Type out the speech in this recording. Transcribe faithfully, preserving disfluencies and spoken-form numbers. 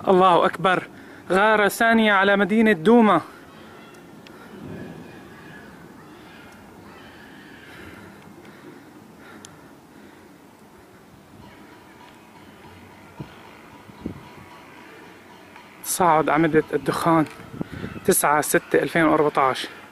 الله أكبر، غارة ثانية على مدينة دوما. صعد أعمدة الدخان تسعة ستة ألفين وأربعة عشر.